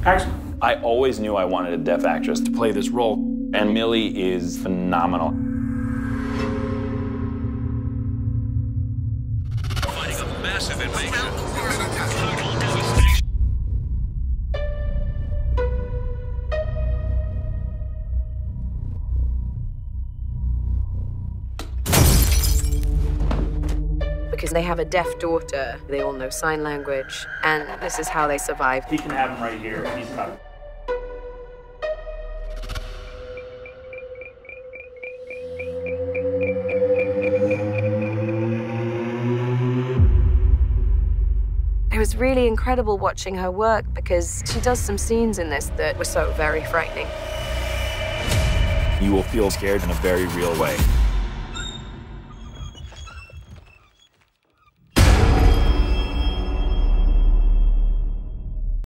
Excellent. I always knew I wanted a deaf actress to play this role, and Millie is phenomenal. Fighting a massive invasion. Because they have a deaf daughter, they all know sign language, and this is how they survive. He can have him right here. He's covered. It was really incredible watching her work because she does some scenes in this that were so very frightening. You will feel scared in a very real way.